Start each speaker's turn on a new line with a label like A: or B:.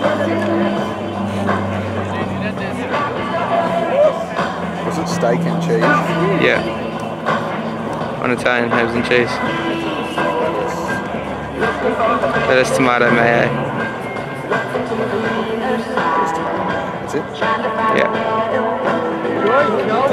A: Was it steak and cheese?
B: Yeah. On Italian herbs and cheese. Lettuce, tomato, mayo.
A: That's it?
B: Yeah.